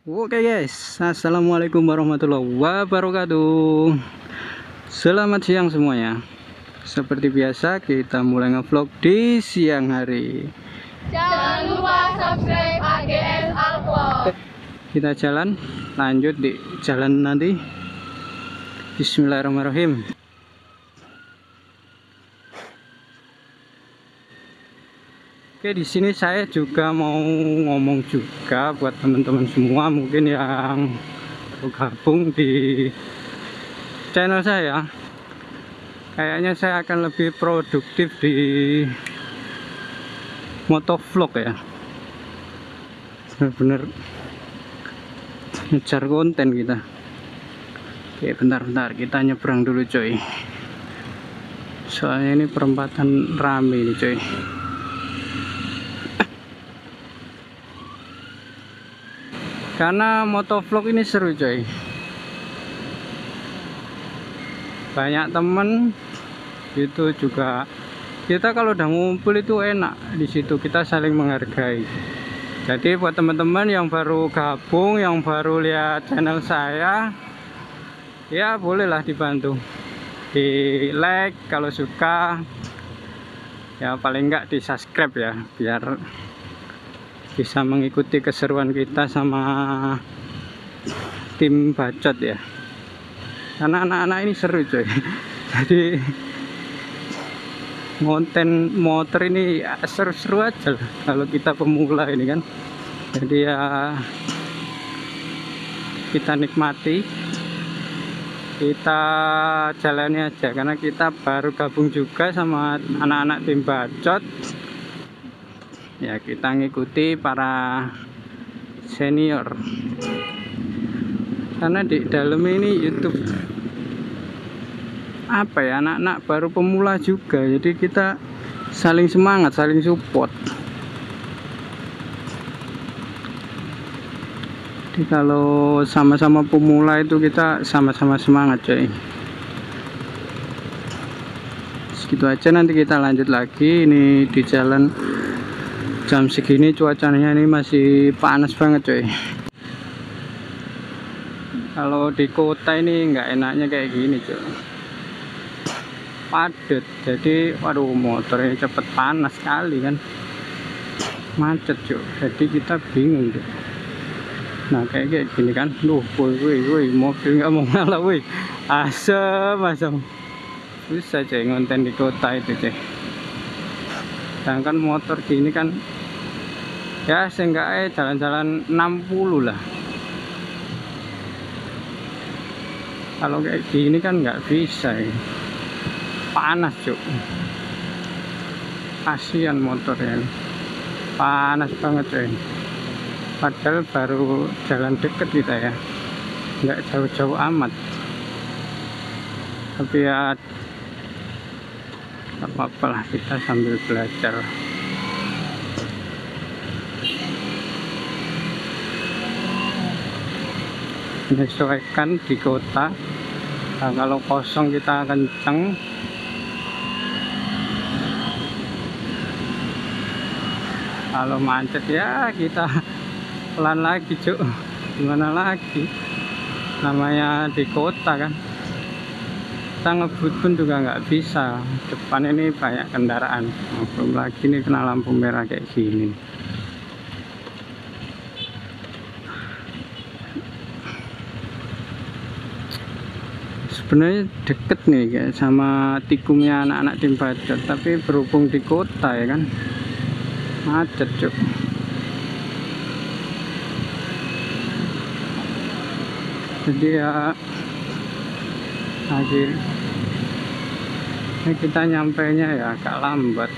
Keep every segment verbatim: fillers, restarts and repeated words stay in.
Oke guys, assalamualaikum warahmatullahi wabarakatuh. Selamat siang semuanya. Seperti biasa kita mulai ngevlog di siang hari. Jangan lupa subscribe A G S Alvlog. Kita jalan lanjut di jalan nanti. Bismillahirrahmanirrahim. Oke, di sini saya juga mau ngomong juga buat teman-teman semua mungkin yang bergabung di channel saya. Kayaknya saya akan lebih produktif di motovlog ya. Bener-bener ngejar konten kita. Oke, bentar-bentar kita nyebrang dulu coy. Soalnya ini perempatan rame nih coy. Karena motovlog ini seru coy. Banyak temen itu juga. Kita kalau udah ngumpul itu enak. Di situ kita saling menghargai. Jadi buat teman-teman yang baru gabung, yang baru lihat channel saya, ya bolehlah dibantu di like kalau suka. Ya paling enggak di subscribe ya, biar bisa mengikuti keseruan kita sama tim bacot ya. Karena anak-anak ini seru coy. Jadi konten motor ini ya, seru-seru aja lah kalau kita pemula ini kan. Jadi ya kita nikmati, kita jalani aja karena kita baru gabung juga sama anak-anak tim bacot. Ya kita ngikuti para senior karena di dalam ini YouTube apa ya, anak-anak baru pemula juga, jadi kita saling semangat, saling support. Jadi kalau sama-sama pemula itu kita sama-sama semangat coy. Segitu aja, nanti kita lanjut lagi. Ini di jalan jam segini cuacanya ini masih panas banget coy. Kalau di kota ini nggak enaknya kayak gini coy, padat. Jadi waduh, motornya cepet panas sekali kan, macet coy. Jadi kita bingung coy. Nah kayak kayak gini kan, duh, woi woi woi, mobil nggak mau ngalah woi, asem asem. Susah coy ngonten di kota itu coy. Sedangkan motor gini kan ya seenggaknya jalan-jalan enam puluh lah. Kalau kayak gini kan nggak bisa ya. Panas cuk, kasihan motornya, panas banget coy. Padahal baru jalan deket kita ya, nggak jauh-jauh amat. Tapi ya nggak apa-apa lah, kita sambil belajar. Menyesuaikan di kota. Nah, kalau kosong kita kenceng, kalau macet ya kita pelan lagi cuk. Gimana lagi, namanya di kota kan, kita ngebut pun juga nggak bisa. Depan ini banyak kendaraan, belum lagi nih kena lampu merah kayak gini. Sebenarnya deket nih kayak sama tikungnya anak-anak tim bacot, tapi berhubung di kota ya kan, macet cuk. Jadi ya akhir ini kita nyampainya ya agak lambat.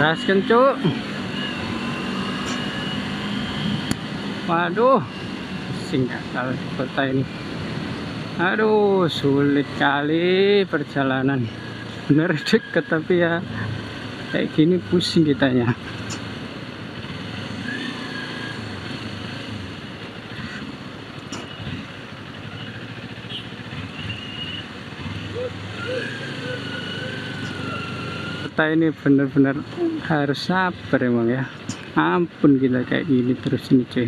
Gaskan cuk. Waduh, pusing kalau kota ini. Aduh, sulit kali perjalanan. Bener deket tapi ya kayak gini pusing kitanya. Kota ini bener-bener harus sabar emang ya. Ampun kita kayak gini terus ini cuy.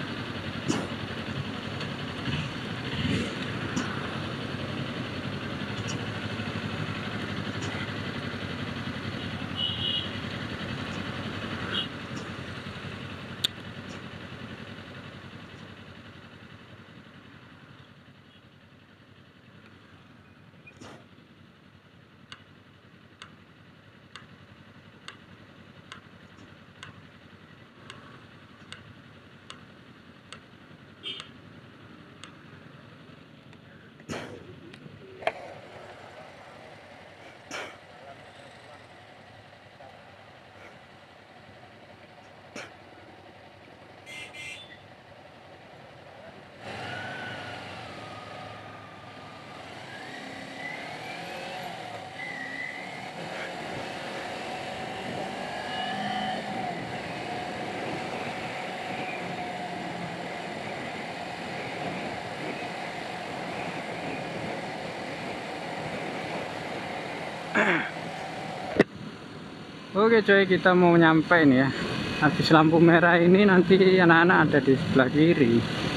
Oke coy, kita mau nyampe nih ya. Habis lampu merah ini nanti anak-anak ada di sebelah kiri.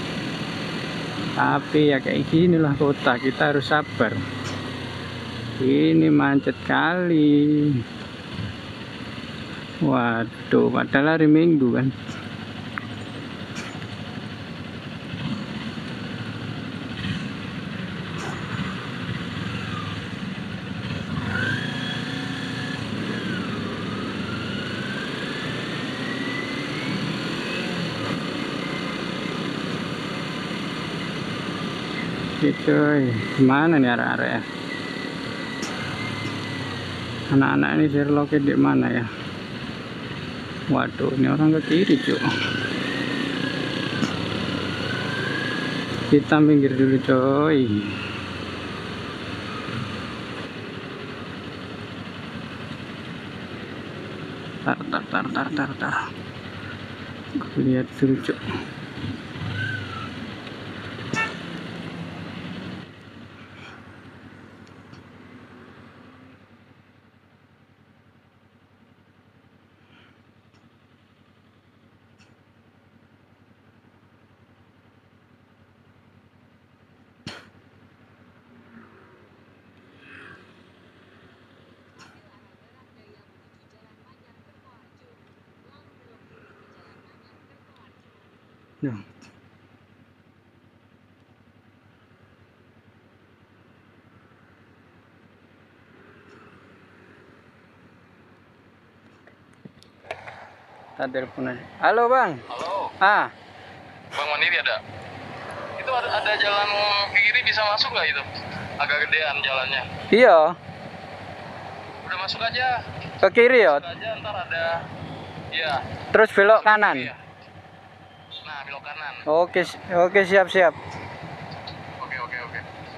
Tapi ya kayak gini lah kota, kita harus sabar. Ini macet kali. Waduh, padahal hari Minggu kan. Oke coy, gimana nih arah-arah ya? Anak-anak ini Sherlocknya di mana ya? Waduh, ini orang ke kiri cuy. Kita minggir dulu coy. Tar tar tar tar tar tar. Lihat dulu cuy. Ya. Kita telepon aja. Halo bang. Halo. Ah. Bang Mandiri ada? Itu ada, ada jalan ke kiri bisa masuk nggak itu? Agak gedean jalannya. Iya. Udah masuk aja. Ke kiri ya. Masuk aja ntar ada. Iya. Terus belok kanan. Iya. Nah belok kanan. Oke, oke siap siap. Oke oke oke.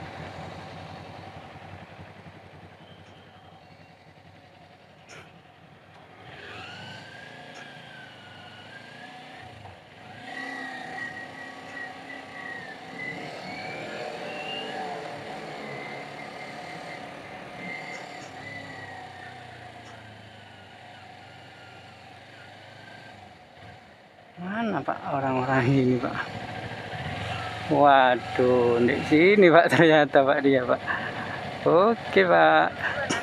Mana Pak orang-orang ini Pak? Waduh, di sini Pak ternyata Pak dia Pak. Oke Pak.